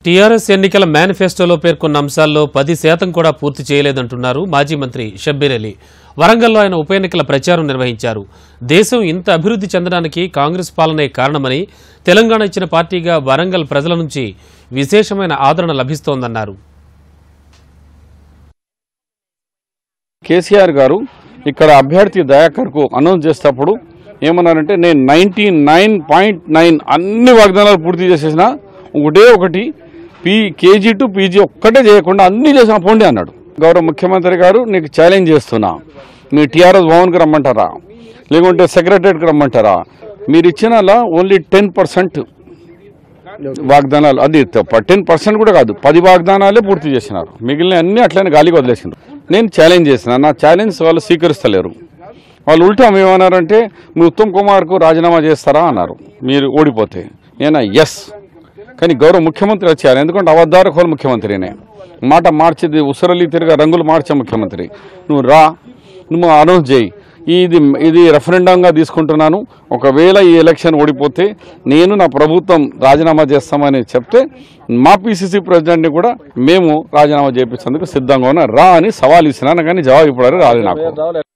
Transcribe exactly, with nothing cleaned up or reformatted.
TRS ఎన్నికల మేనిఫెస్టోలో పేర్కొన్న అంశాల్లో పది శాతం కూడా పూర్తి చేయలేదంటున్నారు మాజీ మంత్రి షబ్బీర్ అలీ. వరంగల్లో ఆయన ఉప ఎన్నికల ప్రచారం నిర్వహించారు. దేశం ఇంత అభివృద్ధి చెందడానికి కాంగ్రెస్ పాలనే కారణమని, తెలంగాణ ఇచ్చిన పార్టీగా వరంగల్ ప్రజల నుంచి విశేషమైన ఆదరణ లభిస్తోందన్నారు. కేసీఆర్ గారు ఇక్కడ అభ్యర్థి దయాకర్కు అనౌన్స్ చేసేటప్పుడు ఏమన్నారంటే, నేను నైంటీ నైన్ పాయింట్ నైన్ అన్ని వాగ్దానాలు పూర్తి చేసేసిన, ఒకటే ఒకటి పీ కేజీ టు పీజీ ఒక్కటే చేయకుండా అన్ని చేసిన పోండి అన్నాడు. గౌరవ ముఖ్యమంత్రి గారు, నీకు ఛాలెంజ్ చేస్తున్నా, మీ టీఆర్ఎస్ భవన్కి రమ్మంటారా, లేకుంటే సెక్రటరియట్కి రమ్మంటారా, మీరు ఇచ్చినలా ఓన్లీ టెన్ పర్సెంట్ వాగ్దానాలు, అది టెన్ పర్సెంట్ కూడా కాదు, పది వాగ్దానాలే పూర్తి చేసినారు, మిగిలిన అన్ని అట్లనే గాలికి వదిలేసినారు. నేను ఛాలెంజ్ చేసిన, నా ఛాలెంజ్ వాళ్ళు స్వీకరిస్తలేరు. వాళ్ళు ఉల్టా ఏమన్నారంటే, మీరు ఉత్తమ్ కుమార్కు రాజీనామా చేస్తారా అన్నారు మీరు ఓడిపోతే. నేను ఎస్, కానీ గౌరవ ముఖ్యమంత్రి వచ్చారు, ఎందుకంటే అవద్దార కోల ముఖ్యమంత్రినే, మాట మార్చేది ఉసరలి తిరిగా రంగులు మార్చే ముఖ్యమంత్రి. నువ్వు రా, నువ్వు అనౌన్స్ చేయి, ఇది ఇది రెఫరెండంగా తీసుకుంటున్నాను, ఒకవేళ ఈ ఎలక్షన్ ఓడిపోతే నేను నా ప్రభుత్వం రాజీనామా చేస్తామని చెప్తే మా పీసీసీ ప్రెసిడెంట్ని కూడా మేము రాజీనామా చేయించేందుకు సిద్ధంగా ఉన్నా, రా అని సవాల్ ఇచ్చినాను, కానీ జవాబు ఇప్పుడు రాలేదు నాకు.